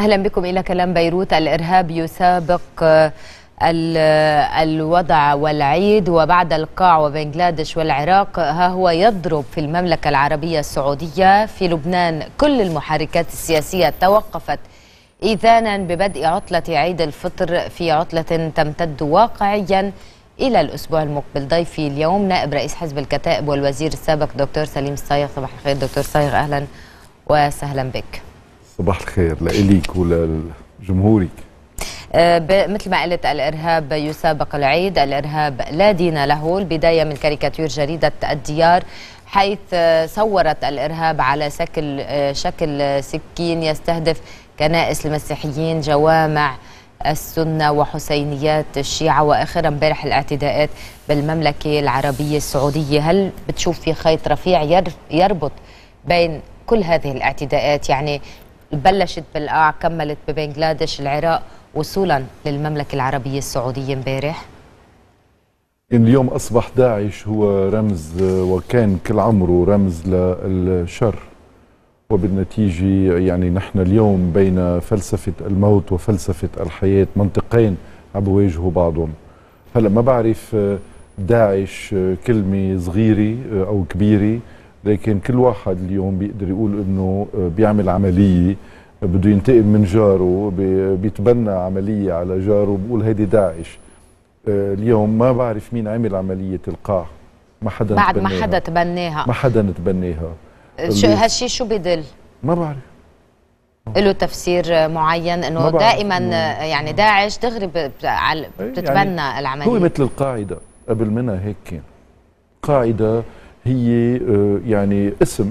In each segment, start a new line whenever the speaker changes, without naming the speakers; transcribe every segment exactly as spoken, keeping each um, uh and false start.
أهلا بكم إلى كلام بيروت. الإرهاب يسابق الوضع والعيد، وبعد القاع وبنغلاديش والعراق ها هو يضرب في المملكة العربية السعودية. في لبنان كل المحركات السياسية توقفت إذانا ببدء عطلة عيد الفطر في عطلة تمتد واقعيا إلى الأسبوع المقبل. ضيفي اليوم نائب رئيس حزب الكتائب والوزير السابق دكتور سليم الصايغ. صباح الخير دكتور صايغ، أهلا وسهلا بك.
صباح الخير لإليك ولجمهورك.
أه مثل ما قلت، الإرهاب يسابق العيد، الإرهاب لا دين له. البداية من كاريكاتير جريدة الديار، حيث صورت الإرهاب على شكل شكل سكين يستهدف كنائس المسيحيين، جوامع السنة وحسينيات الشيعة، وآخرا امبارح الاعتداءات بالمملكة العربية السعودية. هل بتشوف في خيط رفيع يربط بين كل هذه الاعتداءات؟ يعني بلشت بالقاع، كملت ببنغلاديش، العراق، وصولا للمملكة العربية السعودية امبارح.
اليوم أصبح داعش هو رمز، وكان كل عمره رمز للشر، وبالنتيجة يعني نحن اليوم بين فلسفة الموت وفلسفة الحياة، منطقين عم بيواجهوا بعضهم. هلا ما بعرف داعش كلمة صغيرة أو كبيرة، لكن كل واحد اليوم بيقدر يقول إنه بيعمل عملية بده ينتقم من جاره، بيتبنى عملية على جاره، بقول هيدي داعش. اليوم ما بعرف مين عمل عملية القاع، ما حدا
بعد
تبناها.
ما حدا تبناها
ما حدا تبناها.
شو هالشيء شو بدل؟
ما بعرف.
له تفسير معين انه دائما يعني داعش دغري بتتبنى يعني العمليه؟
هو مثل القاعده، قبل منها هيك كان. القاعده هي يعني اسم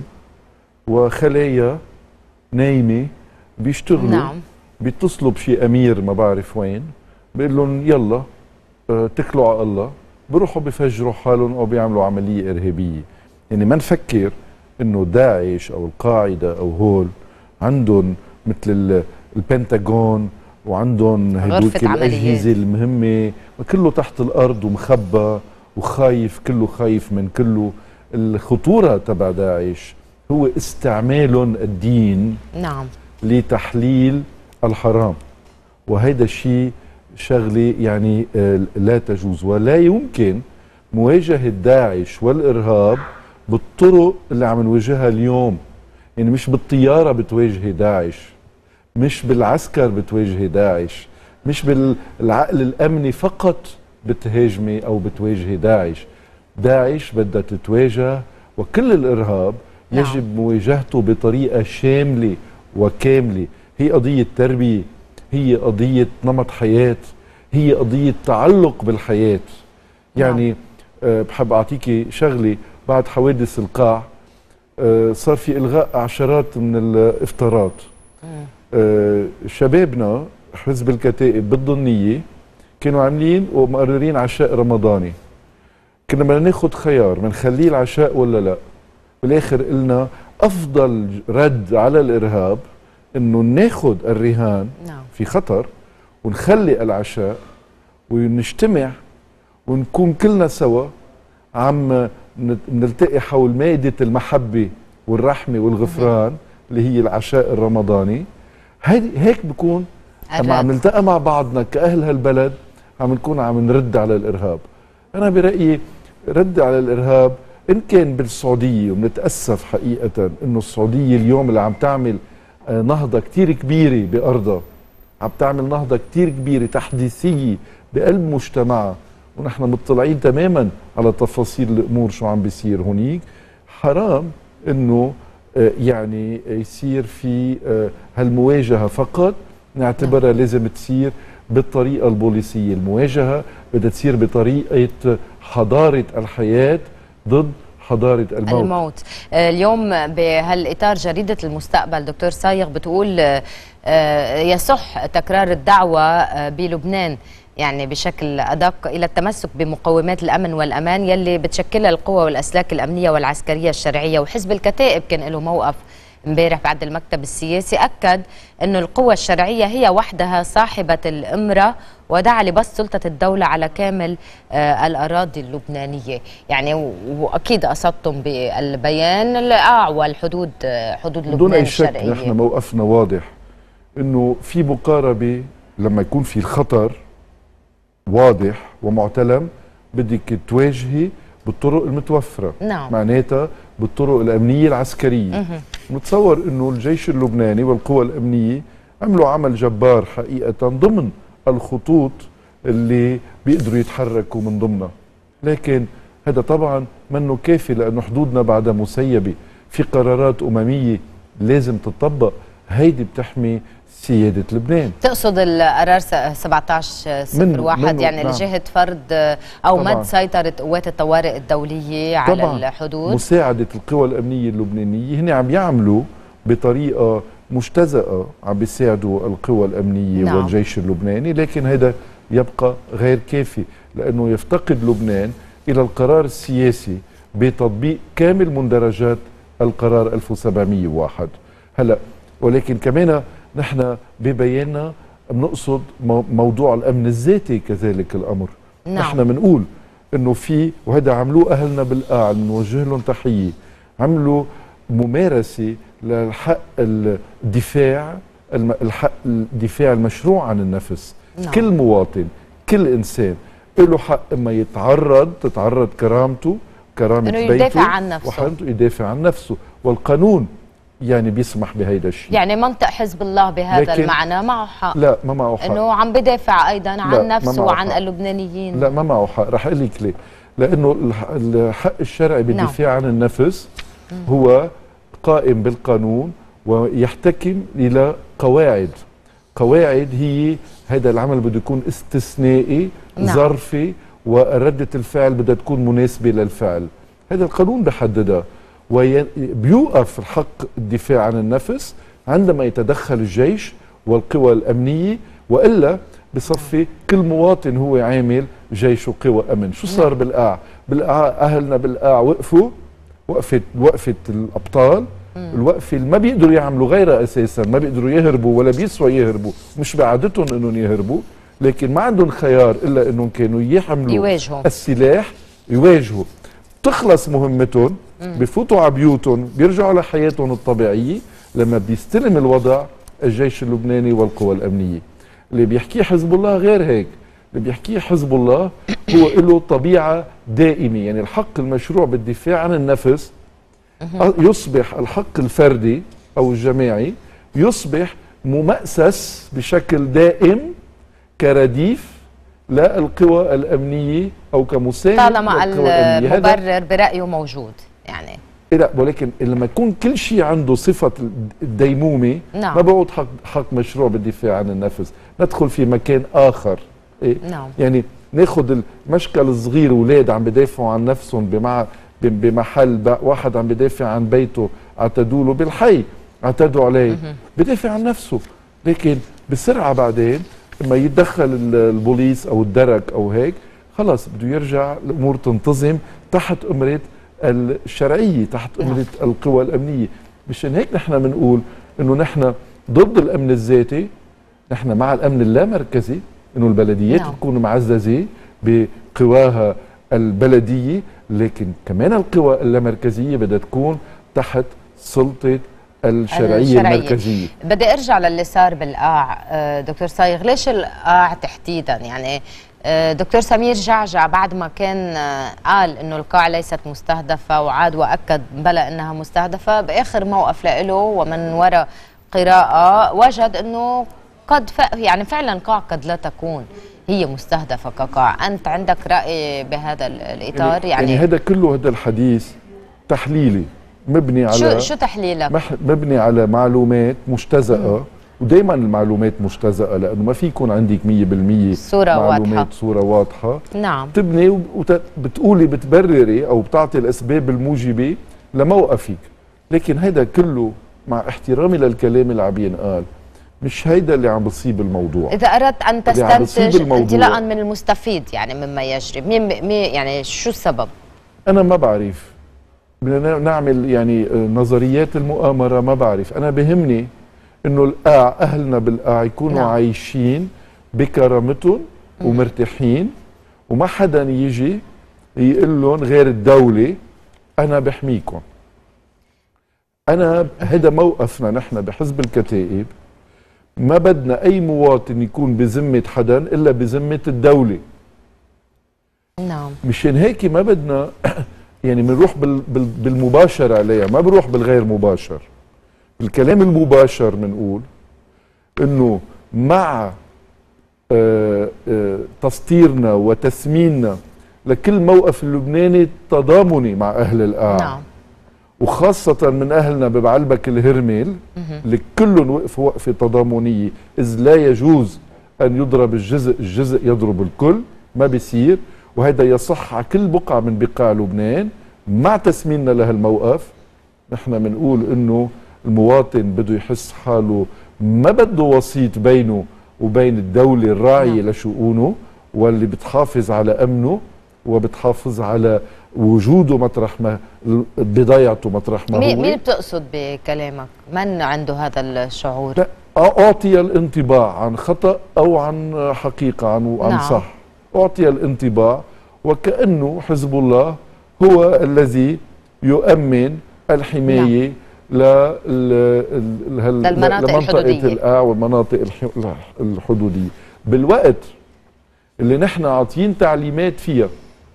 وخلايا نايمه بيشتغلوا.
نعم.
بيتصلوا بشي امير ما بعرف وين، بيقول لهم يلا اتكلوا على الله، بيروحوا بيفجروا حالهم او بيعملوا عمليه ارهابيه. يعني ما نفكر انه داعش او القاعده او هول عندهم مثل البنتاغون وعندهم هدول الاجهزه المهمه، كله تحت الارض ومخبى وخايف، كله خايف من كله. الخطوره تبع داعش هو استعمالهم الدين
نعم
لتحليل الحرام، وهيدا الشيء شغله يعني لا تجوز، ولا يمكن مواجهه داعش والارهاب بالطرق اللي عم نواجهها اليوم. يعني مش بالطياره بتواجهي داعش، مش بالعسكر بتواجهي داعش، مش بالعقل الامني فقط بتهاجمي او بتواجهي داعش. داعش بدها تتواجه، وكل الارهاب يجب مواجهته بطريقه شامله وكامله. هي قضيه تربيه، هي قضيه نمط حياه، هي قضيه تعلق بالحياه. يعني أه بحب اعطيكي شغله، بعد حوادث القاع أه صار في الغاء عشرات من الافطارات. أه شبابنا حزب الكتائب بالضنيه كانوا عاملين ومقررين عشاء رمضاني. كنا بدنا ناخذ خيار بنخليه العشاء ولا لا. بالاخر قلنا افضل رد على الارهاب انه ناخذ الرهان في خطر ونخلي العشاء ونجتمع ونكون كلنا سوا عم نلتقي حول مائدة المحبة والرحمة والغفران اللي هي العشاء الرمضاني. هيك بكون لما عم نلتقى مع بعضنا كأهل هالبلد عم نكون عم نرد على الإرهاب. أنا برأيي رد على الإرهاب إن كان بالسعودية، وبنتأسف حقيقة إنه السعودية اليوم اللي عم تعمل نهضة كتير كبيرة بأرضها، عم تعمل نهضة كتير كبيرة تحديثية بقلب مجتمعها، ونحن مطلعين تماما على تفاصيل الامور شو عم بيصير هونيك. حرام انه يعني يصير في هالمواجهه فقط نعتبرها لازم تصير بالطريقه البوليسيه. المواجهه بدها تصير بطريقه حضاره الحياه ضد حضاره الموت.
الموت. اليوم بهالاطار جريده المستقبل دكتور صايغ بتقول يصح تكرار الدعوه بلبنان يعني بشكل أدق إلى التمسك بمقومات الأمن والأمان يلي بتشكلها القوى والأسلاك الأمنية والعسكرية الشرعية. وحزب الكتائب كان له موقف امبارح بعد المكتب السياسي، أكد أنه القوى الشرعية هي وحدها صاحبة الإمرة، ودعا لبسط سلطة الدولة على كامل آه الأراضي اللبنانية. يعني وأكيد قصدتم بالبيان القاع والحدود، آه حدود لبنان
بدون أي شك
الشرقية.
نحن موقفنا واضح. انه في مقاربه لما يكون في الخطر واضح ومعتلم بدك تواجهي بالطرق المتوفره.
نعم.
معناتها بالطرق الامنيه العسكريه. متصور انه الجيش اللبناني والقوى الامنيه عملوا عمل جبار حقيقه ضمن الخطوط اللي بيقدروا يتحركوا من ضمنها، لكن هذا طبعا منه كافي لانه حدودنا بعدها مسيبه، في قرارات امميه لازم تطبق، هيدي بتحمي سياده لبنان.
تقصد القرار سبعة عشر صفر واحد يعني
نعم.
لجهة فرض او
طبعاً.
مد سيطرة قوات الطوارئ الدولية على
طبعاً.
الحدود؟
مساعدة القوى الأمنية اللبنانية، هن عم يعملوا بطريقة مجتزأة، عم بيساعدوا القوى الأمنية
نعم.
والجيش اللبناني، لكن هذا يبقى غير كافي لأنه يفتقد لبنان إلى القرار السياسي بتطبيق كامل مندرجات القرار ألف وسبعمئة وواحد. هلا ولكن كمان نحن ببياننا بنقصد موضوع الأمن الذاتي كذلك الأمر.
نعم.
نحن بنقول انه في، وهذا عملوه اهلنا بالقاع بنوجه لهم تحيه، عملوا ممارسه للحق الدفاع الحق الدفاع المشروع عن النفس.
نعم.
كل مواطن كل انسان له حق اما يتعرض تتعرض كرامته كرامه
انه
بيته
يدافع عن نفسه
وحرمته يدافع عن نفسه، والقانون يعني بيسمح بهيدا الشيء.
يعني منطق حزب الله بهذا المعنى معه حق؟
لا ما معه حق،
انه عم بدافع ايضا عن نفسه وعن
حق.
اللبنانيين.
لا ما معه حق، رح اقول لك ليه. لانه الحق الشرعي بالدفاع نعم. عن النفس هو قائم بالقانون ويحتكم الى قواعد. قواعد هي هذا العمل بده يكون استثنائي نعم. ظرفي، وردة الفعل بدها تكون مناسبة للفعل. هذا القانون بحددها، وبيوقف الحق الدفاع عن النفس عندما يتدخل الجيش والقوى الأمنية، وإلا بصفي كل مواطن هو عامل جيش وقوى أمن. شو صار بالقاع؟ بالقاع أهلنا بالقاع وقفوا وقفت وقفة الأبطال، الوقفة اللي ما بيقدروا يعملوا غيرها أساسا، ما بيقدروا يهربوا ولا بيسوى يهربوا، مش بعادتهم أنهم يهربوا، لكن ما عندهم خيار إلا أنهم كانوا يحملوا يواجهوا السلاح يواجهوا. تخلص مهمتهم، بفوتوا على بيوتهم، بيرجعوا لحياتهم الطبيعية لما بيستلم الوضع الجيش اللبناني والقوى الأمنية. اللي بيحكيه حزب الله غير هيك، اللي بيحكيه حزب الله هو له طبيعة دائمة، يعني الحق المشروع بالدفاع عن النفس يصبح الحق الفردي أو الجماعي يصبح ممأسس بشكل دائم كرديف للقوى الأمنية أو كمساند
طالما المبرر برأيه موجود يعني.
لا ولكن لما يكون كل شيء عنده صفة الديمومة نعم. ما بعود حق, حق مشروع بالدفاع عن النفس، ندخل في مكان آخر. إيه؟ نعم. يعني ناخذ المشكل الصغير، أولاد عم بدافعوا عن نفسهم بمع بمحل، واحد عم بدافع عن بيته اعتدوا له بالحي، اعتدوا عليه بدافع عن نفسه، لكن بسرعة بعدين لما يتدخل البوليس أو الدرك أو هيك خلاص بده يرجع الأمور تنتظم تحت أمرة الشرعية، تحت أمرة القوى الأمنية. مشان هيك نحن بنقول إنه نحن ضد الأمن الذاتي، نحن مع الأمن اللامركزي، إنه البلديات نعم. تكون معززة بقواها البلدية، لكن كمان القوى اللامركزية بدها تكون تحت سلطة الشرعية, الشرعية المركزية.
بدي ارجع للي صار بالقاع دكتور صايغ، ليش القاع تحديدا؟ يعني دكتور سمير جعجع بعد ما كان قال انه القاع ليست مستهدفة وعاد واكد بلى انها مستهدفة، باخر موقف له ومن وراء قراءة وجد انه قد ف... يعني فعلا قاع قد لا تكون هي مستهدفة كقاع. انت عندك رأي بهذا الاطار؟ يعني,
يعني هذا كله هذا الحديث تحليلي مبني على
شو شو تحليلك؟
مبني على معلومات مجتزأة، ودائما المعلومات مجتزأة لأنه ما في يكون عندك مية بالمية
صورة
معلومات
واضحة.
صورة واضحة
نعم.
تبني وبتقولي بتبرري أو بتعطي الأسباب الموجبة لموقفك، لكن هيدا كله مع احترامي للكلام اللي عم ينقال مش هيدا اللي عم بصيب الموضوع.
إذا أردت أن تستنتج انطلاقا من المستفيد يعني مما يجري، مين يعني شو السبب؟
أنا ما بعرف، بدنا نعمل يعني نظريات المؤامرة، ما بعرف. أنا بهمني إنه القاع أهلنا بالقاع يكونوا نعم. عايشين بكرامتهم ومرتاحين، وما حدا يجي يقول لهم غير الدولة أنا بحميكم. أنا هذا موقفنا نحن بحزب الكتائب، ما بدنا اي مواطن يكون بذمه حدا الا بذمه الدوله.
نعم.
مشان هيك ما بدنا يعني بنروح بال بال بالمباشر عليها، ما بنروح بالغير مباشر. بالكلام المباشر بنقول انه مع آه آه تسطيرنا وتسميننا لكل موقف اللبناني تضامني مع اهل القاع.
نعم.
وخاصة من أهلنا ببعلبك الهرمل اللي كلهم وقفوا وقفة تضامنية، إذ لا يجوز أن يضرب الجزء الجزء يضرب الكل، ما بيصير، وهذا يصح على كل بقعة من بقاع لبنان. مع تسميننا لهالموقف نحن بنقول إنه المواطن بده يحس حاله ما بده وسيط بينه وبين الدولة الراعية
نعم.
لشؤونه واللي بتحافظ على أمنه وبتحافظ على وجوده مطرح ما بضيعته مطرح ما هو.
مين بتقصد بكلامك؟ من عنده هذا الشعور؟
لا، أعطي الانطباع عن خطأ أو عن حقيقة عن عن
نعم.
صح. أعطي الانطباع وكأنه حزب الله هو الذي يؤمن الحماية نعم.
للمناطق الحدودية
القاع والمناطق الحدودية بالوقت اللي نحن عاطيين تعليمات فيها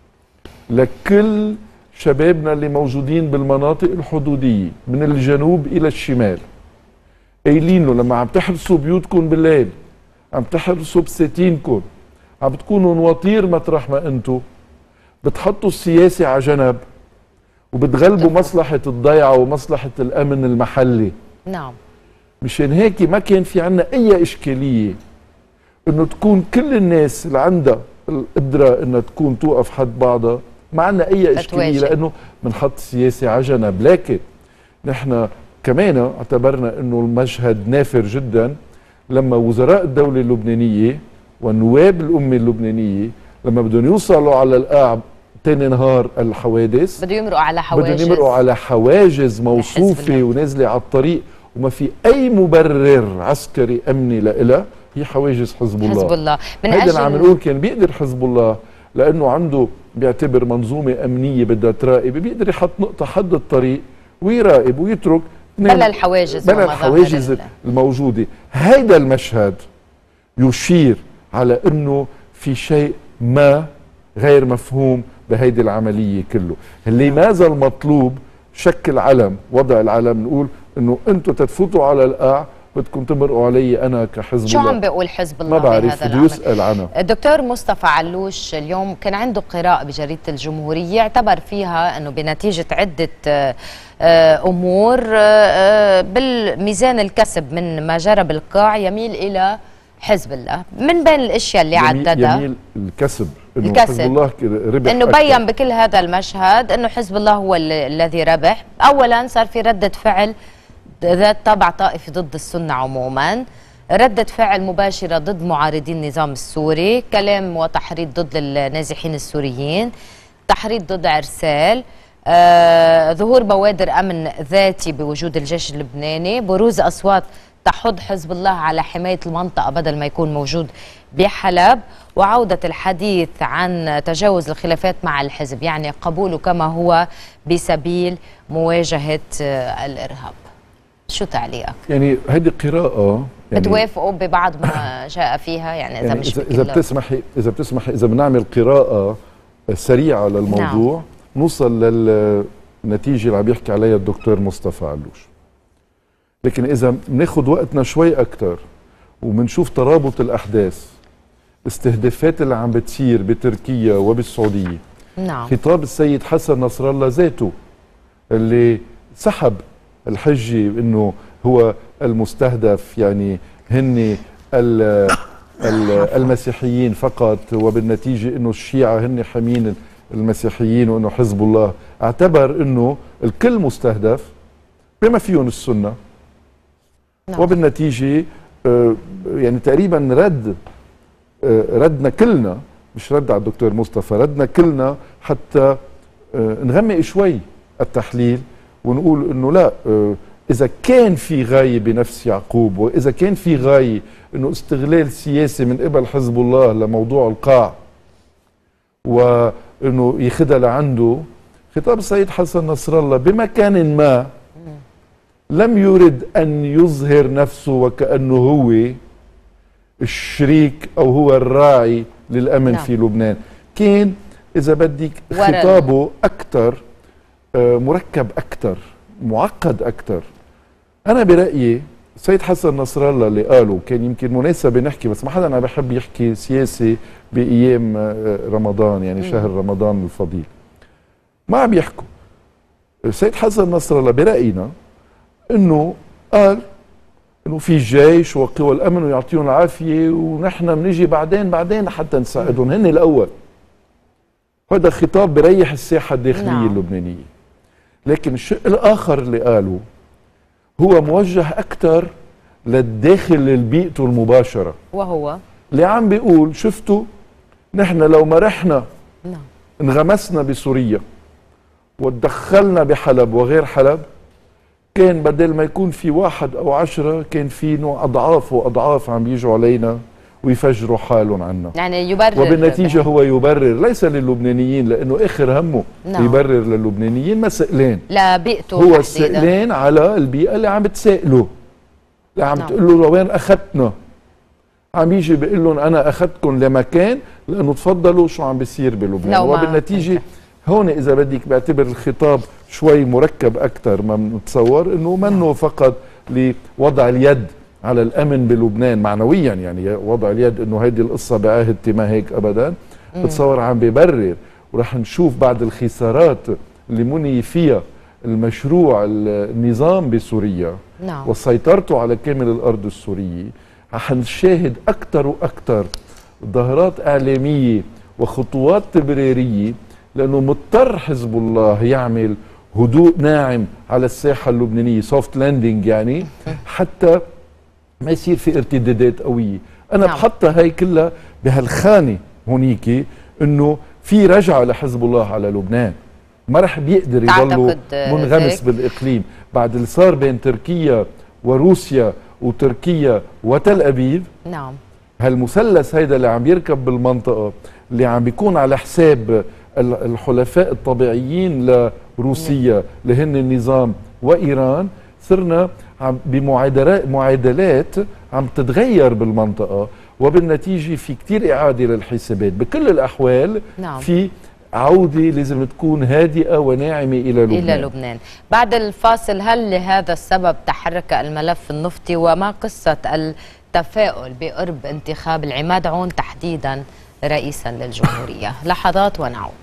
لكل شبابنا اللي موجودين بالمناطق الحدودية من الجنوب إلى الشمال، قايلين له لما عم تحرسوا بيوتكم بالليل، عم تحرسوا بساتينكم، عم بتكونوا نواطير مطرح ما انتم، بتحطوا السياسة على جنب وبتغلبوا مصلحة الضيعة ومصلحة الأمن المحلي.
نعم.
مشان هيك ما كان في عنا أي إشكالية إنه تكون كل الناس اللي عندها القدرة إنها تكون توقف حد بعضها، ما عندنا أي إشكالية لأنه بنحط السياسة على جنب. لكن نحن كمان اعتبرنا إنه المشهد نافر جدا لما وزراء الدولة اللبنانية والنواب الأمة اللبنانية لما بدهم يوصلوا على القاع تاني نهار الحوادث
بدهم يمرقوا على حواجز
بدهم يمرقوا على حواجز موصوفة ونازلة على الطريق وما في أي مبرر عسكري أمني لإلها، هي حواجز حزب الله.
حزب الله من
هيدا
أجل
عم نقول كان بيقدر حزب الله لأنه عنده بيعتبر منظومة أمنية بدها تراقب، بيقدر يحط نقطة حد الطريق ويراقب ويترك
بلا الحواجز
بلا الحواجز الموجودة. هيدا المشهد يشير على أنه في شيء ما غير مفهوم بهيدي العملية كله. اللي ما زال مطلوب شكل علم، وضع العلم، نقول انه انتم تتفوتوا على القاع بدكم تمرقوا علي انا كحزب
شو
الله.
شو عم بيقول حزب الله؟
ما بعرف، بده يسأل عنها.
الدكتور مصطفى علوش اليوم كان عنده قراءة بجريدة الجمهورية اعتبر فيها انه بنتيجة عدة امور بالميزان الكسب من ما جرى بالقاع يميل الى حزب الله. من بين الاشياء اللي عددها
يميل الكسب انه
الكسب.
حزب الله ربح،
انه بين بكل هذا المشهد انه حزب الله هو الذي ربح. اولا صار في ردة فعل ذات طابع طائفي ضد السنة عموما، ردة فعل مباشرة ضد معارضي النظام السوري، كلام وتحريض ضد النازحين السوريين، تحريض ضد عرسال، آه، ظهور بوادر أمن ذاتي بوجود الجيش اللبناني، بروز أصوات تحض حزب الله على حماية المنطقة بدل ما يكون موجود بحلب، وعودة الحديث عن تجاوز الخلافات مع الحزب، يعني قبوله كما هو بسبيل مواجهة آه الإرهاب. شو تعليقك؟
يعني هذه قراءة يعني
بتوافقوا ببعض ما جاء فيها؟ يعني إذا
يعني
مش
إذا, إذا بتسمحي إذا بتسمحي إذا بنعمل قراءة سريعة للموضوع نعم. نوصل للنتيجة اللي عم يحكي عليها الدكتور مصطفى علوش. لكن إذا بناخد وقتنا شوي أكتر وبنشوف ترابط الأحداث، الاستهدافات اللي عم بتصير بتركيا وبالسعودية،
نعم.
خطاب السيد حسن نصر الله ذاته اللي سحب الحجة انه هو المستهدف، يعني هن المسيحيين فقط، وبالنتيجة انه الشيعة هن حامين المسيحيين وانه حزب الله اعتبر انه الكل مستهدف بما فيهم السنة. نعم. وبالنتيجة يعني تقريبا رد ردنا كلنا، مش رد على الدكتور مصطفى، ردنا كلنا حتى نغمق شوي التحليل ونقول انه لا، اذا كان في غاية بنفس يعقوب، واذا كان في غاية انه استغلال سياسي من قبل حزب الله لموضوع القاع وانه ياخذها لعنده، خطاب السيد حسن نصر الله بمكان ما لم يرد أن يظهر نفسه وكأنه هو الشريك أو هو الراعي للأمن نعم. في لبنان. كان إذا بدك خطابه أكثر مركب أكثر، معقد أكثر. أنا برأيي سيد حسن نصر الله اللي قاله كان يمكن مناسب نحكي، بس ما حدا أنا بحب يحكي سياسي بأيام رمضان، يعني شهر رمضان الفضيل. ما عم يحكوا. سيد حسن نصر الله برأينا إنه قال إنه في جيش وقوى الأمن ويعطيهم العافية ونحن بنيجي بعدين بعدين حتى نساعدهم، هن الأول. هذا خطاب بريح الساحة الداخلية نعم. اللبنانية. لكن الشق الآخر اللي قاله هو موجه أكثر للداخل للبيئته المباشرة،
وهو
اللي عم بيقول شفتوا نحن لو ما رحنا
نعم.
انغمسنا بسوريا وتدخلنا بحلب وغير حلب، كان بدل ما يكون في واحد أو عشرة كان في نوع أضعاف وأضعاف عم بيجوا علينا ويفجروا حالهم عنا.
يعني يبرر،
وبالنتيجة بحب. هو يبرر ليس للبنانيين، لأنه آخر همه نعم. يبرر للبنانيين، ما سئلان
لا بيئته،
هو سئلان على البيئة اللي عم بتسائله، اللي عم نعم. تقول له وين أخذتنا، عم يجي بيقول لهم أنا أخذتكم لمكان لأنه تفضلوا شو عم بيصير بلبنان. وبالنتيجة هون إذا بدك بعتبر الخطاب شوي مركب أكثر ما بنتصور، إنه منه فقط لوضع اليد على الأمن بلبنان معنويا، يعني وضع اليد إنه هيدي القصة بعهدتي ما هيك أبدا. بتصور عم بيبرر، ورح نشوف بعد الخسارات اللي مني فيها المشروع النظام بسوريا
نعم.
وسيطرته على كامل الأرض السورية، رح نشاهد أكثر وأكثر ظاهرات إعلامية وخطوات تبريرية، لأنه مضطر حزب الله يعمل هدوء ناعم على الساحة اللبنانية، سوفت لاندنج يعني، حتى ما يصير في ارتدادات قوية. أنا نعم. بحطها هاي كلها بهالخانة هونيك، إنه في رجعة لحزب الله على لبنان، ما رح بيقدر يضلوا منغمس بالإقليم بعد اللي صار بين تركيا وروسيا وتركيا وتل أبيب.
نعم.
هالمثلث هيدا اللي عم يركب بالمنطقة، اللي عم بيكون على حساب الحلفاء الطبيعيين لروسيا اللي هن النظام وإيران، صرنا عم بمعادلات معادلات عم تتغير بالمنطقة، وبالنتيجة في كتير إعادة للحسابات. بكل الأحوال
نعم.
في عودة لازم تكون هادئة وناعمة إلى لبنان.
إلى لبنان. بعد الفاصل، هل لهذا السبب تحرك الملف النفطي، وما قصة التفاؤل بقرب انتخاب العماد عون تحديدا رئيسا للجمهورية؟ لحظات ونعود.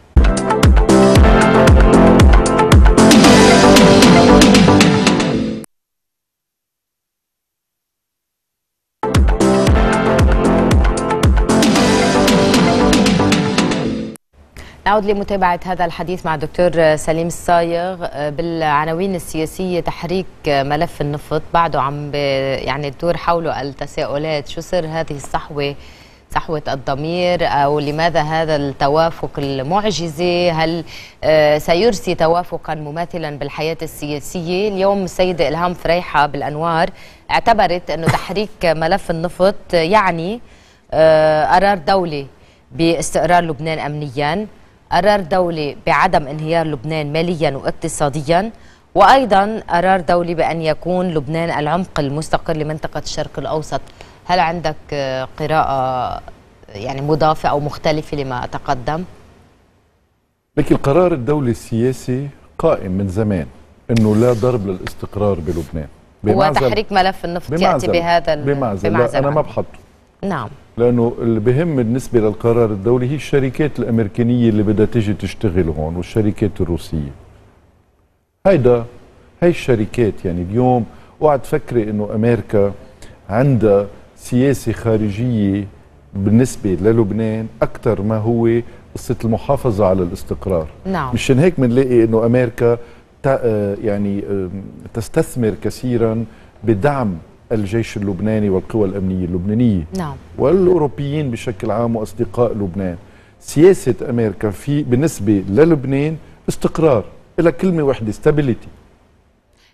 نعود لمتابعة هذا الحديث مع الدكتور سليم الصايغ بالعناوين السياسية. تحريك ملف النفط بعده عم يعني تدور حوله التساؤلات، شو سر هذه الصحوة، صحوة الضمير، أو لماذا هذا التوافق المعجزي؟ هل سيرسي توافقا مماثلا بالحياة السياسية؟ اليوم السيدة إلهام فريحة بالأنوار اعتبرت أنه تحريك ملف النفط يعني قرار دولي باستقرار لبنان أمنيا، قرار دولي بعدم انهيار لبنان ماليا واقتصاديا، وأيضا قرار دولي بأن يكون لبنان العمق المستقر لمنطقة الشرق الأوسط. هل عندك قراءة يعني مضافة أو مختلفة لما تقدم؟
لكن القرار الدولي السياسي قائم من زمان أنه لا ضرب للاستقرار بلبنان،
هو تحريك ملف النفط يأتي بهذا
بمعزل. بمعزل. لا أنا ما بحطه.
نعم.
لأنه اللي بهم بالنسبة للقرار الدولي هي الشركات الأمريكانية اللي بدها تيجي تشتغل هون والشركات الروسية. هيدا هي الشركات يعني اليوم اوعى تفكري إنه أمريكا عندها سياسة خارجية بالنسبة للبنان أكثر ما هو قصة المحافظة على الاستقرار.
نعم.
مشان هيك بنلاقي إنه أمريكا يعني تستثمر كثيرا بدعم الجيش اللبناني والقوى الأمنية اللبنانية.
نعم.
والأوروبيين بشكل عام وأصدقاء لبنان. سياسة أمريكا في بالنسبة للبنان استقرار، إلى كلمة واحدة stability.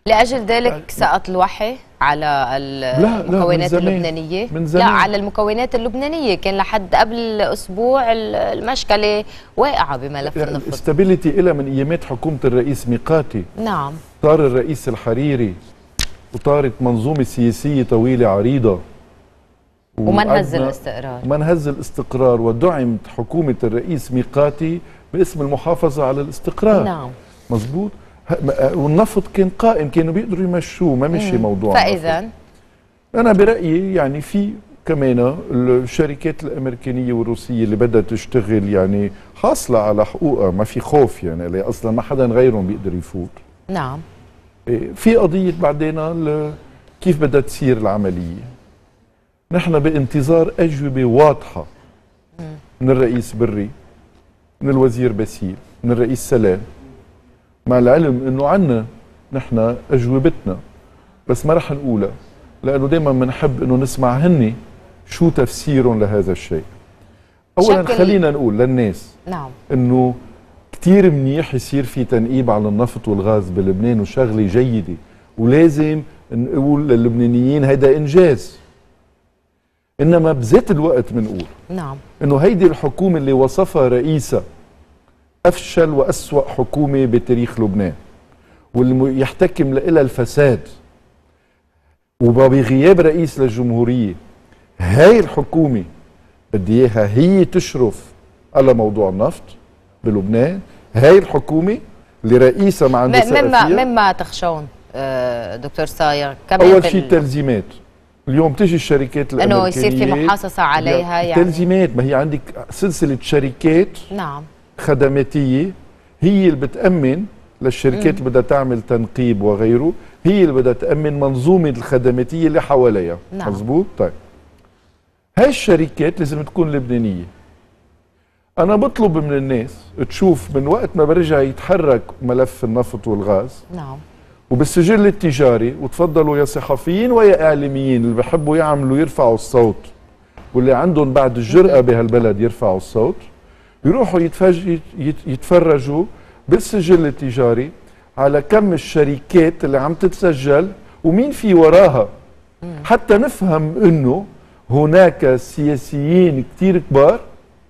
لأجل ذلك سقط الوحي على المكونات
لا من
اللبنانية؟
من زمان.
لا، على المكونات اللبنانية كان لحد قبل أسبوع المشكلة واقعة بملف النفط.
الاستابيليتي إلى من أيامات حكومة الرئيس ميقاتي.
نعم.
طار الرئيس الحريري وطارت منظومة سياسية طويلة عريضة
ومنهز الاستقرار
ومنهز الاستقرار ودعمت حكومة الرئيس ميقاتي باسم المحافظة على الاستقرار.
نعم
مزبوط. والنفط كان قائم، كانوا بيقدروا يمشوه، ما مشي موضوع.
فإذا
أنا برأيي يعني في كمان الشركات الأمريكانية والروسية اللي بدها تشتغل يعني حاصلة على حقوقها، ما في خوف يعني عليه أصلا، ما حدا غيرهم بيقدر يفوت.
نعم.
في قضية بعدين كيف بدها تصير العملية. نحن بانتظار أجوبة واضحة من الرئيس بري، من الوزير باسيل، من الرئيس سلام، مع العلم انه عنا نحن اجوبتنا بس ما رح نقولها لانه دائما بنحب انه نسمع هني شو تفسيرهم لهذا الشيء. اولا خلينا نقول للناس
نعم
انه كثير منيح يصير في تنقيب على النفط والغاز بلبنان وشغله جيده، ولازم نقول للبنانيين هيدا انجاز. انما بذات الوقت بنقول
نعم
انه هيدي الحكومه اللي وصفها رئيسها أفشل وأسوأ حكومة بتاريخ لبنان واللي يحتكم لها الفساد، وبغياب رئيس للجمهورية هاي الحكومة بدي إياها هي تشرف على موضوع النفط بلبنان. هاي الحكومة اللي رئيسها ما عندها
مما مما تخشون دكتور صايغ كمان
أول شيء التلزيمات. اليوم تجي الشركات الأمريكية
إنه يصير في محاصصة عليها يعني
تلزيمات. ما هي عندك سلسلة شركات
نعم
خدماتية هي اللي بتأمن للشركات اللي بدها تعمل تنقيب وغيره، هي اللي بدها تأمن منظومة الخدماتية اللي حواليها.
نعم.
مزبوط. طيب هاي الشركات لازم تكون لبنانية. أنا بطلب من الناس تشوف من وقت ما برجع يتحرك ملف النفط والغاز
نعم
وبالسجل التجاري، وتفضلوا يا صحفيين ويا إعلاميين اللي بحبوا يعملوا يرفعوا الصوت واللي عندهم بعد الجرأة بهالبلد يرفعوا الصوت، يروحوا يتفرجوا بالسجل التجاري على كم الشركات اللي عم تتسجل ومين في وراها، حتى نفهم انه هناك سياسيين كتير كبار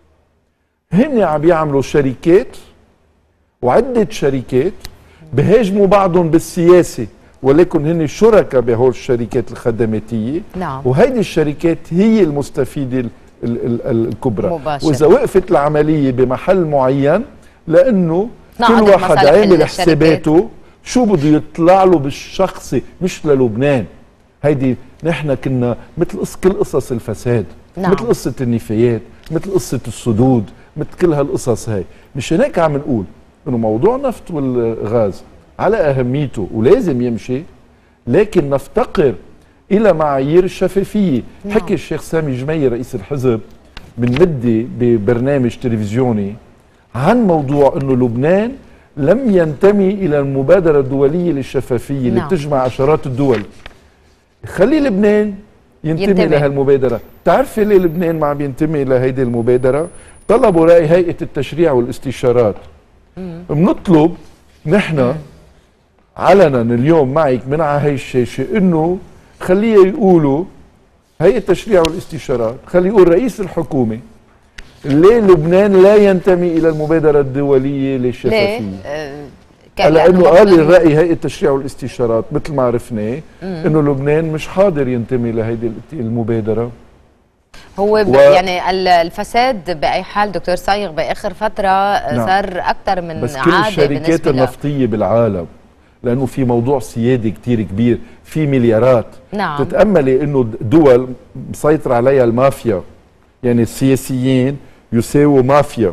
هن عم يعملوا شركات وعدة شركات بهاجموا بعضهم بالسياسة، ولكن هن شركاء بهول الشركات الخدماتية.
نعم.
وهيدي الشركات هي المستفيدة ال ال ال الكبرى
مباشر.
وإذا وقفت العملية بمحل معين لأنه كل
نعم
واحد عامل حساباته شو بده يطلع له بالشخصي، مش للبنان. هيدي نحن كنا مثل كل قصص الفساد. نعم. مثل قصة النفايات، مثل قصة السدود، مثل كل هالقصص هاي. مش هناك عم نقول انه موضوع النفط والغاز على اهميته ولازم يمشي، لكن نفتقر الى معايير الشفافيه. نعم. حكي الشيخ سامي جميل رئيس الحزب من مده ببرنامج تلفزيوني عن موضوع انه لبنان لم ينتمي الى المبادره الدوليه للشفافيه. نعم. اللي بتجمع عشرات الدول. خلي لبنان ينتمي, ينتمي. لهالمبادره. بتعرفي ليه لبنان ما عم ينتمي لهيدي المبادره؟ طلبوا راي هيئه التشريع والاستشارات. بنطلب نحن علنا اليوم معك من على هي الشاشه انه خليه يقولوا هيئه التشريع والاستشارات، خليه يقول رئيس الحكومه ليه لبنان لا ينتمي الى المبادره الدوليه للشفافيه. ليه؟ لانه قال الراي هيئه التشريع والاستشارات مثل ما عرفناه انه لبنان مش حاضر ينتمي لهيدي المبادره. هو
و... يعني الفساد باي حال دكتور صايغ باخر فتره نعم. صار اكثر من
بس كل
عاده
الشركات النفطيه بالعالم لانه في موضوع سيادي كتير كبير، في مليارات.
نعم.
تتاملي انه دول مسيطر عليها المافيا، يعني السياسيين يساووا مافيا.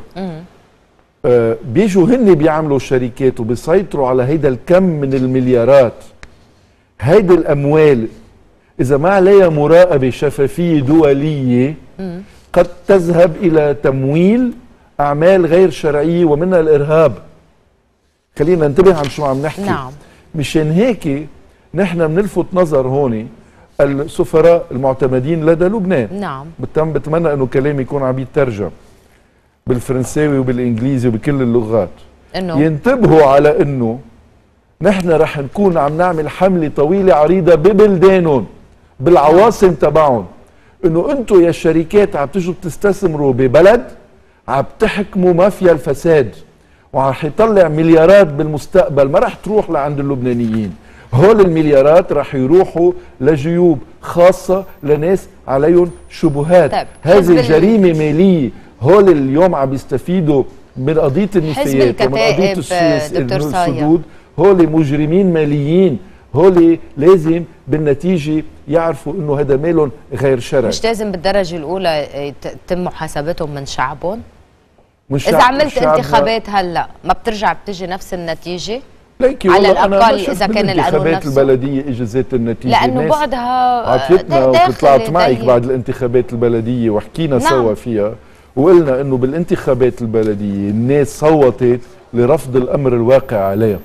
آه بيجوا هن بيعملوا شركات وبيسيطروا على هيدا الكم من المليارات. هيدي الاموال إذا ما عليها مراقبة شفافية دولية مم. قد تذهب إلى تمويل أعمال غير شرعية ومنها الإرهاب. خلينا ننتبه عن شو عم نحكي.
نعم.
مشان هيك نحن بنلفت نظر هون السفراء المعتمدين لدى لبنان.
نعم.
بتم بتمنى أنه كلامي يكون عم يترجم بالفرنساوي وبالإنجليزي وبكل اللغات. إنه ينتبهوا على أنه نحن رح نكون عم نعمل حملة طويلة عريضة ببلدانهم بالعواصم تبعهم، انه انتم يا الشركات عم تجوا بتستثمروا ببلد عم تحكموا مافيا الفساد، ورح يطلع مليارات بالمستقبل ما رح تروح لعند اللبنانيين. هول المليارات رح يروحوا لجيوب خاصة لناس عليهم شبهات.
طيب.
هذه جريمة مالية. هول اليوم عم يستفيدوا من قضية النفايات ومن قضية السدود. هول مجرمين ماليين، هول لازم بالنتيجة يعرفوا انه هذا مالهم غير شرعي.
مش لازم بالدرجة الأولى يتم محاسبتهم من شعبهم؟
مش
إذا عملت انتخابات هلا ما بترجع بتجي نفس النتيجة؟
ليكي
على
الأقل
إذا كان القانون نفسه
البلدية إجازات النتيجة،
لأنه بعدها
عطيتنا وطلعت معك بعد الانتخابات البلدية وحكينا نعم. سوا فيها وقلنا انه بالانتخابات البلدية الناس صوتت لرفض الأمر الواقع عليها،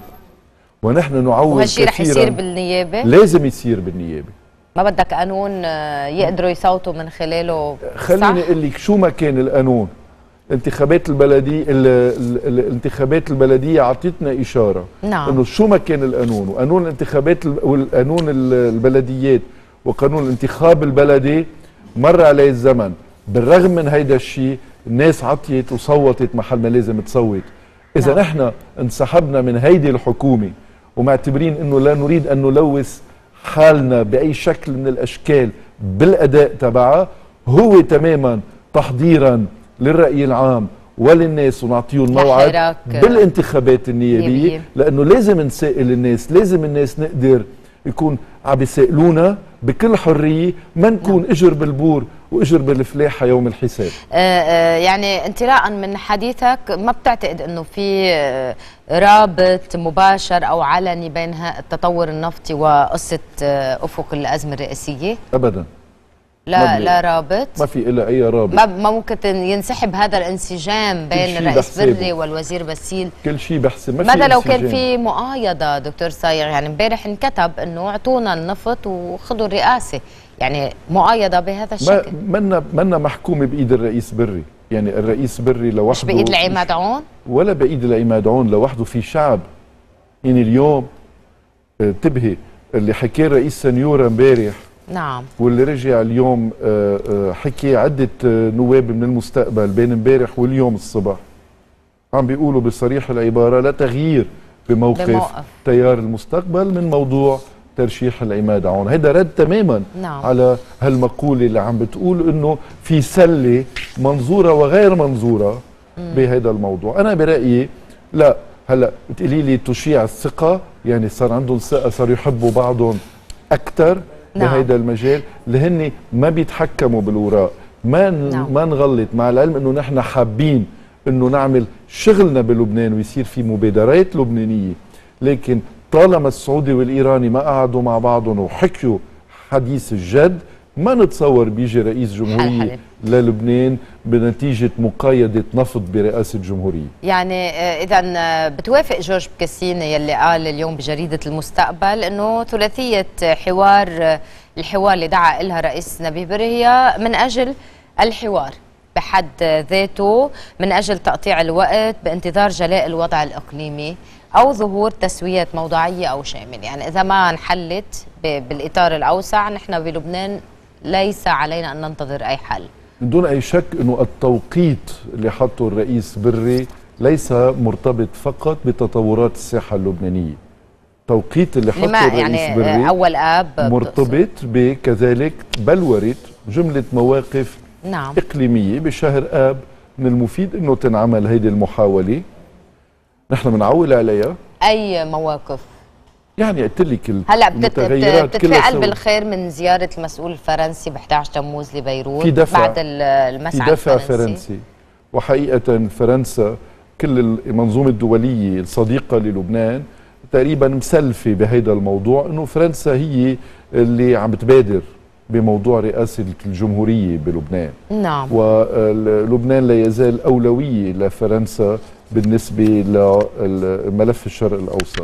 ونحن نعول
وهالشيء رح يصير بالنيابة؟
لازم يصير بالنيابة.
ما بدك قانون يقدروا يصوتوا من خلاله؟
خليني اقول لك شو ما كان القانون، الانتخابات البلدية الانتخابات البلدية عطيتنا إشارة
نعم.
انه شو ما كان القانون، وقانون الانتخابات والقانون البلديات وقانون الانتخاب البلدي مر عليه الزمن، بالرغم من هيدا الشيء الناس عطيت وصوتت محل ما لازم تصوت. إذا نعم. نحن انسحبنا من هيدي الحكومة ومعتبرين انه لا نريد ان نلوث حالنا بأي شكل من الأشكال بالأداء تبعها، هو تماما تحضيرا للرأي العام وللناس ونعطيهم موعد بالانتخابات النيابية، لأنه لازم نسائل الناس، لازم الناس نقدر يكون عم يسائلونا بكل حرية، ما نكون نعم. اجر بالبور واجر بالفلاحة يوم الحساب.
آه آه يعني انطلاقا من حديثك، ما بتعتقد انه في آه رابط مباشر او علني بين التطور النفطي وقصة آه افق الازمة الرئاسية؟
ابدا،
لا لا رابط،
ما في إلا أي رابط.
ما ما ممكن ينسحب هذا الانسجام بين الرئيس بري والوزير باسيل؟
كل شيء بحسب. ما
ماذا لو كان في مؤايدة دكتور صايغ؟ يعني امبارح انكتب انه اعطونا النفط وخذوا الرئاسة، يعني مؤايدة بهذا الشكل.
منا منا محكومة بإيد الرئيس بري، يعني الرئيس بري لوحده
مش بإيد العماد عون؟ ولا
بإيد العماد عون لوحده، في شعب. يعني اليوم انتبهي اللي حكيه الرئيس سنيورة امبارح
نعم،
واللي رجع اليوم حكي عدة نواب من المستقبل بين امبارح واليوم الصبح، عم بيقولوا بصريح العبارة لا تغيير بموقف, بموقف. تيار المستقبل من موضوع ترشيح العماد عون. هيدا رد تماما نعم. على هالمقولة اللي عم بتقول انه في سلة منظورة وغير منظورة بهذا الموضوع. انا برأيي لا، هلا بتقولي لي تشيع الثقة، يعني صار عندهم ثقة، صاروا يحبوا بعضهم اكثر نعم. بهيدا المجال اللي هن ما بيتحكموا بالوراق. ما نعم. ما نغلط، مع العلم انه نحن حابين انه نعمل شغلنا بلبنان ويصير في مبادرات لبنانيه، لكن طالما السعودي والايراني ما قعدوا مع بعضهم وحكيوا حديث الجد، ما نتصور بيجي رئيس جمهوريه للبنان بنتيجه مقايضه نفط برئاسه جمهوريه.
يعني اذا بتوافق جورج بكاسيني يلي قال اليوم بجريده المستقبل انه ثلاثيه حوار الحوار اللي دعا لها رئيس نبيه بري هي من اجل الحوار بحد ذاته، من اجل تقطيع الوقت بانتظار جلاء الوضع الاقليمي او ظهور تسويات موضوعيه او شامله. يعني اذا ما انحلت بالاطار الاوسع، نحن بلبنان ليس علينا ان ننتظر اي حل.
من دون اي شك انه التوقيت اللي حطه الرئيس بري ليس مرتبط فقط بتطورات الساحه اللبنانيه. التوقيت اللي حطه الرئيس
يعني
بري
اول اب
مرتبط بكذلك بلوره جمله مواقف نعم. اقليميه بشهر اب. من المفيد انه تنعمل هيدي المحاوله، نحن بنعول عليها.
اي مواقف؟ يعني
قلت لك
هلا بتتفائل بالخير من زياره المسؤول الفرنسي ب احد عشر تموز لبيروت
في دفع
بعد المسعى
في دفع
الفرنسي.
فرنسي، وحقيقه فرنسا كل المنظومه الدوليه الصديقه للبنان تقريبا مسلفه بهيدا الموضوع، انه فرنسا هي اللي عم بتبادر بموضوع رئاسة الجمهورية بلبنان.
نعم.
ولبنان لا يزال أولوية لفرنسا بالنسبة لملف الشرق الأوسط،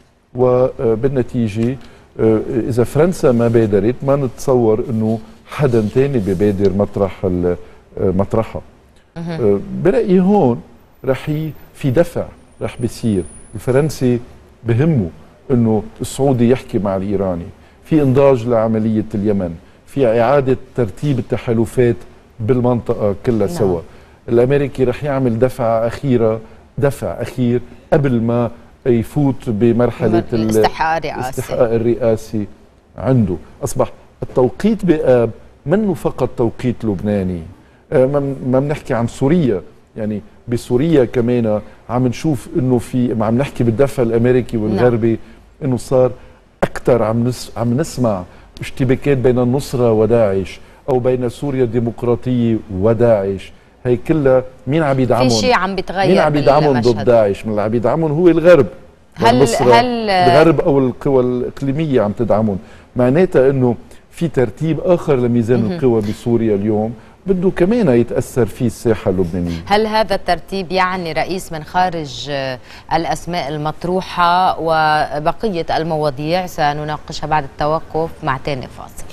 وبالنتيجة إذا فرنسا ما بادرت ما نتصور أنه حدا تاني ببادر مطرح مطرحها. برأيي هون رح في دفع رح بيصير. الفرنسي بهمه انه السعودي يحكي مع الايراني، في انضاج لعمليه اليمن، في اعاده ترتيب التحالفات بالمنطقه كلها
نعم.
سوا. الامريكي رح يعمل دفعه اخيره، دفع اخير قبل ما يفوت بمرحله
الاستحقاق الرئاسي.
الاستحقاق الرئاسي عنده. اصبح التوقيت بآب منه فقط توقيت لبناني، ما بنحكي عن سوريا، يعني بسوريا كمان عم نشوف انه في عم نحكي بالدفع الامريكي والغربي انه صار اكثر عم نس عم نسمع اشتباكات بين النصره وداعش او بين سوريا الديمقراطيه وداعش. هي كلها مين عم يدعمهم؟
في شيء عم بيتغير،
مين عم يدعمهم ضد داعش؟ من اللي عم يدعمهم هو الغرب.
هل هل
الغرب او القوى الاقليميه عم تدعمهم، معناتها انه في ترتيب اخر لميزان القوى بسوريا اليوم بده كمان يتاثر فيه الساحه اللبنانيه.
هل هذا الترتيب يعني رئيس من خارج الاسماء المطروحه وبقيه المواضيع سنناقشها بعد التوقف مع تاني فاصل؟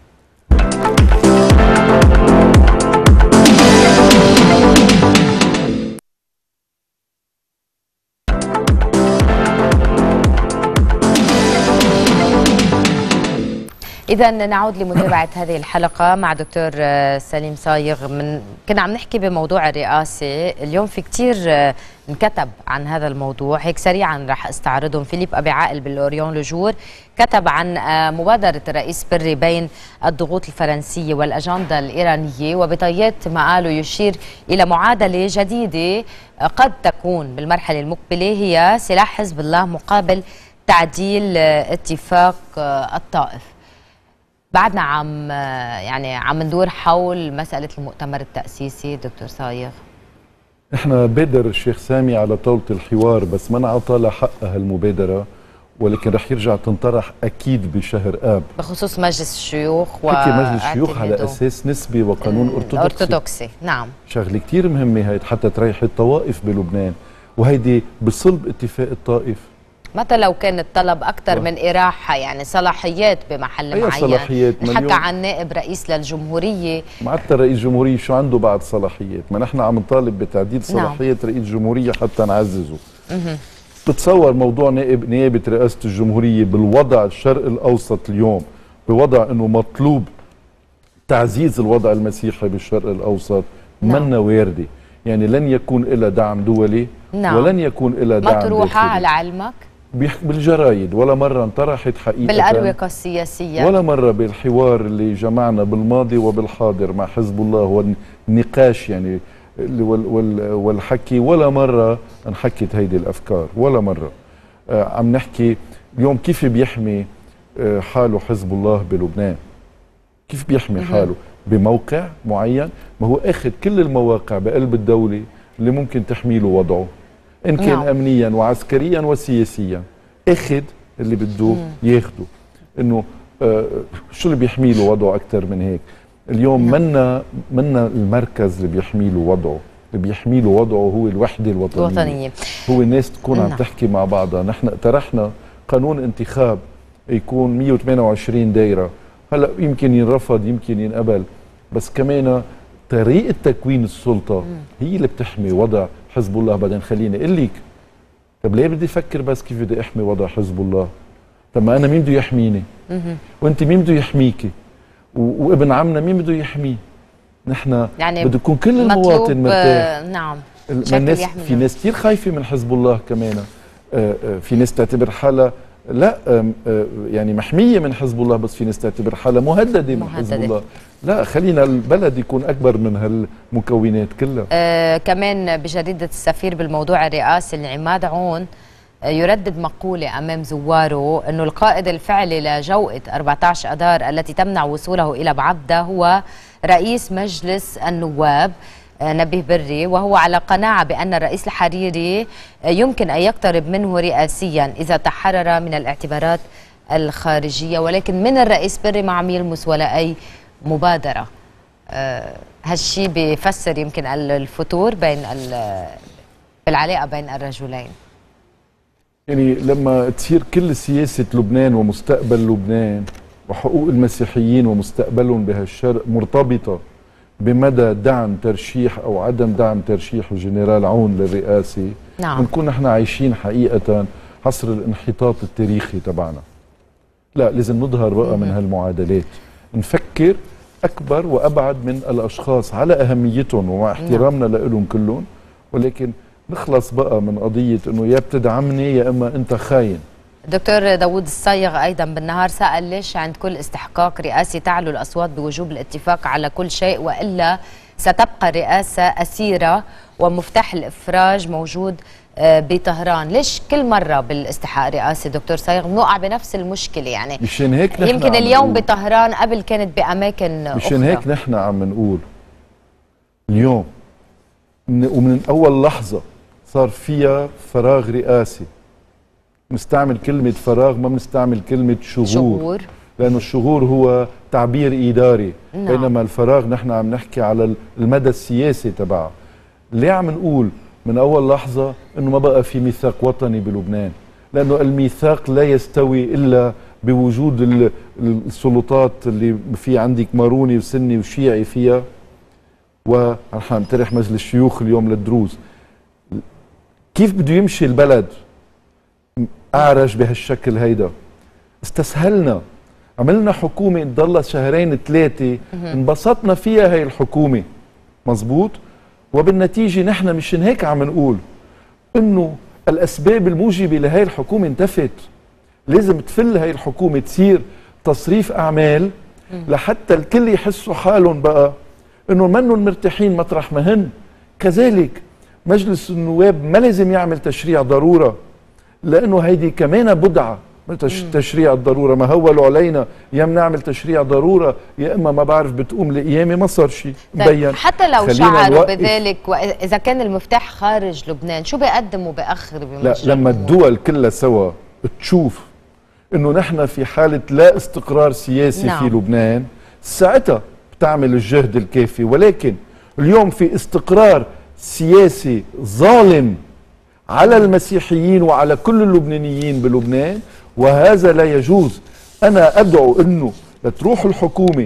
إذا نعود لمتابعة هذه الحلقة مع دكتور سليم صايغ. من كنا عم نحكي بموضوع الرئاسة اليوم، في كتير انكتب عن هذا الموضوع، هيك سريعا رح استعرضهم. فيليب أبي عائل بالأوريون لجور كتب عن مبادرة الرئيس بري بين الضغوط الفرنسية والأجندة الإيرانية، وبطيات مقاله يشير إلى معادلة جديدة قد تكون بالمرحلة المقبلة هي سلاح حزب الله مقابل تعديل اتفاق الطائف. بعدنا عم يعني عم ندور حول مسألة المؤتمر التأسيسي دكتور صايغ.
احنا بادر الشيخ سامي على طاولة الحوار بس ما انعطى لها حقها المبادرة، ولكن رح يرجع تنطرح اكيد بشهر اب
بخصوص مجلس الشيوخ.
و مجلس الشيوخ على اساس نسبي وقانون ارثوذكسي
ارثوذكسي. نعم،
شغله كثير مهمة هيدي حتى تريح الطوائف بلبنان، وهيدي بصلب اتفاق الطائف.
متى لو كان الطلب أكثر من إراحة، يعني صلاحيات بمحل
أي
معين.
صلاحيات؟
نحكى عن نائب رئيس للجمهورية،
حتى رئيس جمهورية شو عنده بعد صلاحيات؟ ما نحن عم نطالب بتعديل صلاحيات نعم. رئيس جمهورية حتى نعززه. مه. تتصور موضوع نائب نيابة رئاسة الجمهورية بالوضع الشرق الأوسط اليوم، بوضع أنه مطلوب تعزيز الوضع المسيحي بالشرق الأوسط، نعم. منا واردة، يعني لن يكون إلا دعم دولي نعم. ولن يكون إلا دعم
مطروحة على علمك
بالجرايد، ولا مرة انطرحت حقيقة
بالأروقة السياسية،
ولا مرة بالحوار اللي جمعنا بالماضي وبالحاضر مع حزب الله والنقاش يعني والحكي، ولا مرة انحكت هيدي الأفكار ولا مرة. آه عم نحكي اليوم كيف بيحمي آه حاله حزب الله بلبنان، كيف بيحمي حاله بموقع معين، ما هو أخذ كل المواقع بقلب الدولة اللي ممكن تحميله وضعه إن كان نعم. أمنيا وعسكريا وسياسيا، أخذ اللي بده ياخده. إنه آه شو اللي بيحمي له وضعه أكثر من هيك؟ اليوم نعم. منا منا المركز اللي بيحمي له وضعه، اللي بيحمي له وضعه هو الوحدة الوطنية, الوطنية. هو الناس تكون نعم. عم تحكي مع بعضها. نحن اقترحنا قانون انتخاب يكون مية وثمانية وعشرين دايرة، هلا يمكن ينرفض يمكن ينقبل، بس كمان طريقة تكوين السلطة مم. هي اللي بتحمي وضع حزب الله. بعدين خليني اقول لك، طب ليه بدي افكر بس كيف بدي احمي وضع حزب الله؟ طب ما انا مين بده يحميني؟ وانت مين بده يحميكي؟ وابن عمنا مين بده يحميه؟ نحن يعني بده يكون كل المواطن مرتاح.
نعم.
الناس في ناس كثير خايفه من حزب الله كمان، في ناس تعتبر حالها لا يعني محميه من حزب الله، بس في ناس تعتبر حالها مهدده من حزب الله. لا، خلينا البلد يكون اكبر من هالمكونات كلها.
آه كمان بجريده السفير بالموضوع الرئاسي العماد عون يردد مقولة أمام زواره أنه القائد الفعلي لجوءة أربعة عشر أذار التي تمنع وصوله إلى بعبدة هو رئيس مجلس النواب نبيه بري، وهو على قناعة بأن الرئيس الحريري يمكن أن يقترب منه رئاسيا إذا تحرر من الاعتبارات الخارجية، ولكن من الرئيس بري ما عم يلمس ولا أي مبادرة. هالشي بيفسر يمكن الفتور بين بالعلاقة بين الرجلين.
يعني لما تصير كل سياسة لبنان ومستقبل لبنان وحقوق المسيحيين ومستقبلهم بهالشرق مرتبطة بمدى دعم ترشيح أو عدم دعم ترشيح الجنرال عون للرئاسة، نعم. بنكون نحن عايشين حقيقة عصر الانحطاط التاريخي تبعنا. لا، لازم نظهر بقى من هالمعادلات، نفكر أكبر وأبعد من الأشخاص على أهميتهم ومع احترامنا لهم كلهم، ولكن نخلص بقى من قضية إنه يا بتدعمني يا إما أنت خاين.
دكتور داوود الصايغ أيضا بالنهار سأل ليش عند كل استحقاق رئاسي تعلو الأصوات بوجوب الاتفاق على كل شيء، وإلا ستبقى الرئاسة أسيرة ومفتاح الإفراج موجود بطهران. ليش كل مرة بالاستحقاق الرئاسي دكتور صايغ بنوقع بنفس المشكلة؟ يعني
مشان هيك نحن
يمكن اليوم بطهران، قبل كانت بأماكن أخرى.
مشان هيك نحن عم نقول اليوم ومن أول لحظة صار فيها فراغ رئاسي. نستعمل كلمة فراغ، ما بنستعمل كلمة شغور, شغور. لأنه الشغور هو تعبير إداري. نعم. بينما الفراغ نحن عم نحكي على المدى السياسي تبعه. ليه عم نقول من أول لحظة إنه ما بقى في ميثاق وطني بلبنان؟ لأنه الميثاق لا يستوي إلا بوجود السلطات اللي في عندك ماروني وسني وشيعي فيها، ورح نمترح مجلس الشيوخ اليوم للدروز. كيف بده يمشي البلد أعرج بهالشكل هيدا؟ استسهلنا، عملنا حكومة تضلها شهرين ثلاثة، انبسطنا فيها هي الحكومة، مزبوط؟ وبالنتيجة نحن مشان هيك عم نقول إنه الأسباب الموجبة لهي الحكومة انتفت. لازم تفل هي الحكومة، تصير تصريف أعمال لحتى الكل يحسوا حالهم بقى إنه منهم مرتاحين مطرح ما هن. كذلك مجلس النواب ما لازم يعمل تشريع ضرورة، لأنه هيدي كمان بدعة تشريع الضرورة. ما هولوا علينا يا بنعمل تشريع ضرورة يا إما ما بعرف بتقوم القيامة، ما صار شيء مبين.
حتى لو شعروا بذلك، وإذا كان المفتاح خارج لبنان شو بيقدموا بآخر بمجلس؟
لا، لما الدول كلها سوا تشوف إنه نحن في حالة لا استقرار سياسي نعم. في لبنان، ساعتها بتعمل الجهد الكافي. ولكن اليوم في استقرار سياسي ظالم على المسيحيين وعلى كل اللبنانيين بلبنان، وهذا لا يجوز. أنا أدعو أنه لتروح الحكومة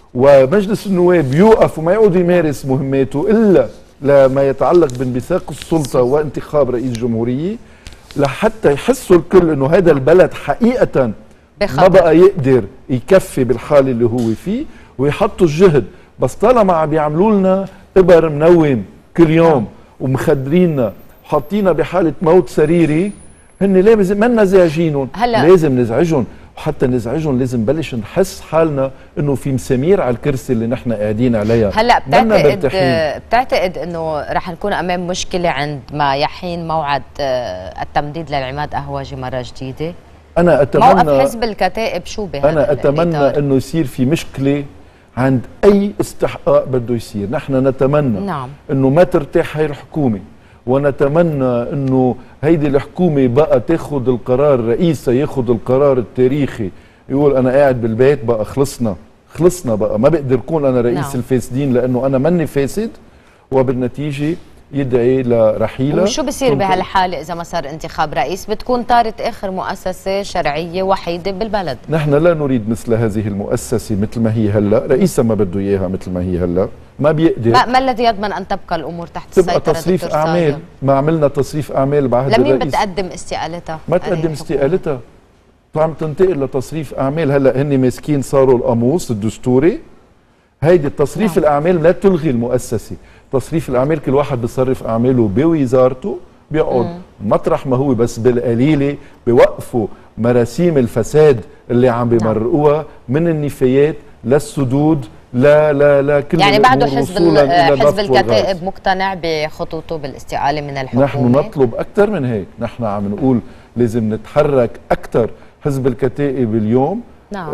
ومجلس النواب يوقف وما يعود يمارس مهماته إلا لما يتعلق بانبثاق السلطة وانتخاب رئيس جمهورية، لحتى يحسوا الكل أنه هذا البلد حقيقة بخبر. ما بقى يقدر يكفي بالحال اللي هو فيه، ويحطوا الجهد. بس طالما عم يعملوا لنا إبر منوم كل يوم ومخدريننا وحاطينا بحالة موت سريري، هن لازم ما نزعجينهم، لازم نزعجهم. وحتى نزعجهم لازم نبلش نحس حالنا انه في مسامير على الكرسي اللي نحن قاعدين عليها.
هلا بتعتقد بتعتقد انه رح نكون امام مشكله عندما يحين موعد التمديد للعماد قهوجي مره جديده؟
انا اتمنى
موقف حزب الكتائب شو بهذا
انا اتمنى انه يصير في مشكله عند اي استحقاق بده يصير. نحن نتمنى
نعم.
انه ما ترتاح هي الحكومه، ونتمنى انه هيدي الحكومه بقى تاخذ القرار، رئيسها ياخذ القرار التاريخي، يقول انا قاعد بالبيت بقى، خلصنا خلصنا بقى، ما بقدر اكون انا رئيس نعم. الفاسدين لانه انا ماني فاسد، وبالنتيجه يدعي لرحيله.
وشو بصير بهالحاله اذا ما صار انتخاب رئيس؟ بتكون طارت اخر مؤسسه شرعيه وحيده بالبلد.
نحن لا نريد مثل هذه المؤسسه مثل ما هي هلا، رئيسها ما بده اياها مثل ما هي هلا، ما بيقدر.
ما, ما الذي يضمن ان تبقى الامور تحت السيطره؟
تبقى تصريف اعمال. ما عملنا تصريف اعمال بعهد الرئيس.
لمين بتقدم استقالتها؟
ما تقدم استقالتها، عم تنتقل لتصريف اعمال. هلا هن ماسكين صاروا القاموس الدستوري، هيدي التصريف نعم. الاعمال لا تلغي المؤسسه. تصريف الاعمال كل واحد بيصرف اعماله بوزارته، بيقعد مطرح ما هو، بس بالقليله بيوقفوا مراسيم الفساد اللي عم بيمرقوها من النفايات للسدود لا لا لا كل
يعني بعده حزب حزب الكتائب مقتنع بخطوته بالاستقاله من الحكومه؟
نحن نطلب اكثر من هيك. نحن عم نقول لازم نتحرك اكثر. حزب الكتائب اليوم
نعم.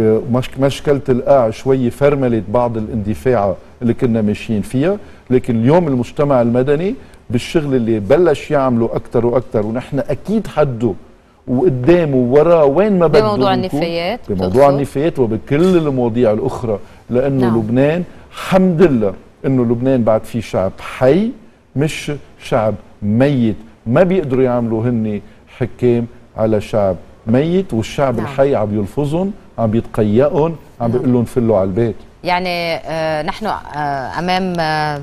مشكلة القاع شوي فرملت بعض الاندفاع اللي كنا ماشيين فيها، لكن اليوم المجتمع المدني بالشغل اللي بلش يعمله أكثر وأكثر، ونحن أكيد حده وقدامه وراه وين ما بده
بموضوع النفايات،
بموضوع النفايات وبكل المواضيع الأخرى، لأنه نعم. لبنان الحمد لله إنه لبنان بعد فيه شعب حي مش شعب ميت. ما بيقدروا يعملوا هني حكام على شعب ميت، والشعب نعم. الحي عم يلفظهم، عم بيتقيأهم، عم نعم. بيقول لهم فلوا على البيت.
يعني آه نحن آه امام آه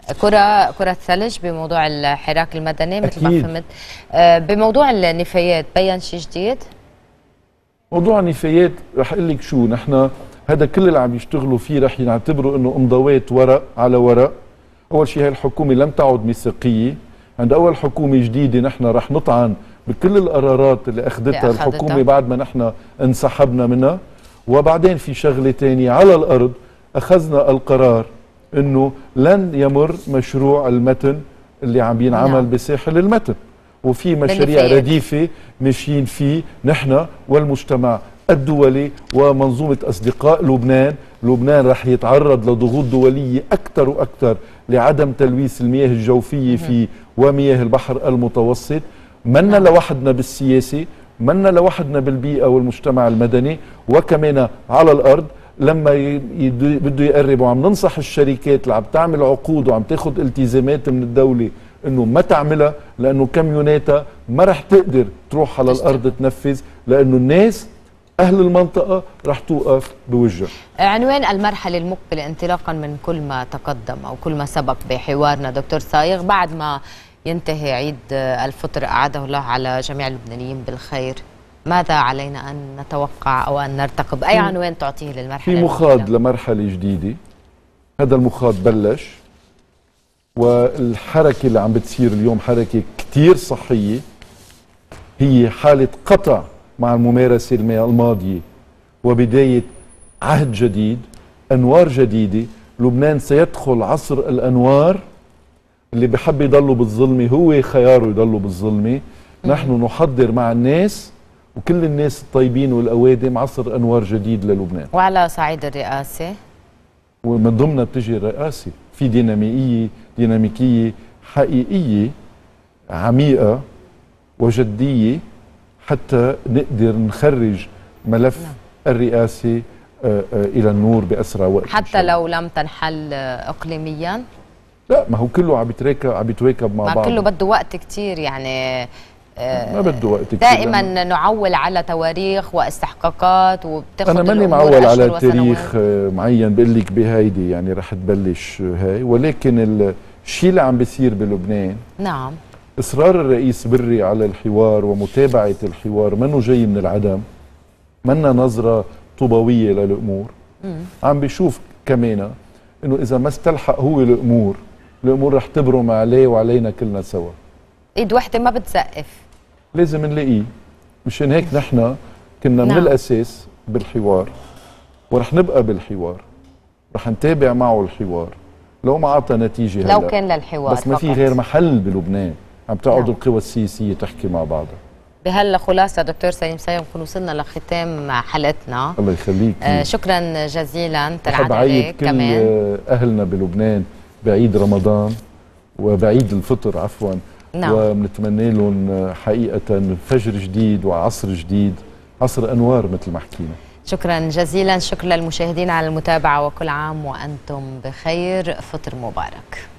كرة كرة ثلج بموضوع الحراك المدني مثل ما
أكيد.
فهمت. آه، بموضوع النفايات بين شيء جديد؟
موضوع النفايات رح اقول لك شو، نحن هذا كل اللي عم يشتغلوا فيه رح يعتبروا انه امضاوات ورق على ورق. اول شيء هاي الحكومه لم تعد ميثاقيه، عند اول حكومه جديده نحن رح نطعن بكل القرارات اللي اخذتها الحكومه بعد ما نحن انسحبنا منها. وبعدين في شغله ثانيه على الارض، اخذنا القرار انه لن يمر مشروع المتن اللي عم ينعمل نعم. بساحل المتن، وفي مشاريع رديفه ماشيين فيه نحن والمجتمع الدولي ومنظومه اصدقاء لبنان. لبنان رح يتعرض لضغوط دوليه اكثر واكثر لعدم تلويث المياه الجوفيه فيه ومياه البحر المتوسط. منا لوحدنا بالسياسه، منا لوحدنا بالبيئه والمجتمع المدني، وكمان على الارض لما بده يقرب. وعم ننصح الشركات اللي عم تعمل عقود وعم تاخذ التزامات من الدوله انه ما تعملها، لانه كاميوناتها ما رح تقدر تروح على الارض تنفذ، لانه الناس اهل المنطقه رح توقف بوجهها.
عنوان المرحله المقبله انطلاقا من كل ما تقدم او كل ما سبق بحوارنا دكتور صايغ، بعد ما ينتهي عيد الفطر اعاده الله على جميع اللبنانيين بالخير، ماذا علينا ان نتوقع او ان نرتقب؟ اي عنوان تعطيه للمرحله؟
في مخاض لمرحله جديده، هذا المخاض بلش، والحركه اللي عم بتصير اليوم حركه كثير صحيه، هي حاله قطع مع الممارسه الماضيه وبدايه عهد جديد، انوار جديده. لبنان سيدخل عصر الانوار. اللي بحب يضلوا بالظلمه هو خياره يضلوا بالظلمه. نحن نحضر مع الناس وكل الناس الطيبين والاوادم عصر انوار جديد للبنان.
وعلى صعيد الرئاسه،
ومن ضمنها بتجي الرئاسه، في ديناميكيه ديناميكيه حقيقيه عميقه وجديه حتى نقدر نخرج ملف نعم. الرئاسه الى النور باسرع وقت،
حتى لو لم تنحل اقليميا.
لا، ما هو كله عم يتراكب عم يتواكب مع
ما
بعض،
كله بده وقت كتير يعني.
ما بده وقت كتير،
دائما نعول على تواريخ واستحقاقات وبتاخذ.
انا ماني معول على تاريخ معين بقول لك بهيدي يعني رح تبلش هاي، ولكن الشيء اللي عم بيصير بلبنان نعم اصرار الرئيس بري على الحوار ومتابعه الحوار منه جاي من العدم، منا نظره طوبويه للامور. مم. عم بيشوف كمان انه اذا ما استلحق هو الامور، الامور رح تبرم عليه وعلينا كلنا سوا. ايد وحده ما بتسقف، لازم نلاقيه. مشان هيك نحن كنا نعم. من الاساس بالحوار، ورح نبقى بالحوار، رح نتابع معه الحوار لو ما اعطى نتيجه هلا،
لو كان للحوار
بس ما في غير محل بلبنان عم تقعد نعم. القوى السياسيه تحكي مع بعضها. بهالخلاصه دكتور سليم صايغ نكون وصلنا لختام حلقتنا. الله يخليك. آه شكرا جزيلا. تنعاد عليك كمان. كل اهلنا بلبنان بعيد رمضان وبعيد الفطر عفوا نعم. وبنتمنى لهم حقيقه فجر جديد وعصر جديد، عصر انوار مثل ما حكينا. شكرا جزيلا. شكرا للمشاهدين على المتابعه، وكل عام وانتم بخير. فطر مبارك.